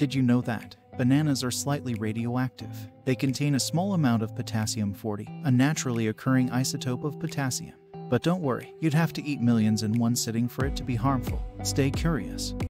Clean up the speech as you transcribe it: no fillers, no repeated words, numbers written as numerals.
Did you know that bananas are slightly radioactive? They contain a small amount of potassium-40, a naturally occurring isotope of potassium. But don't worry, you'd have to eat millions in one sitting for it to be harmful. Stay curious.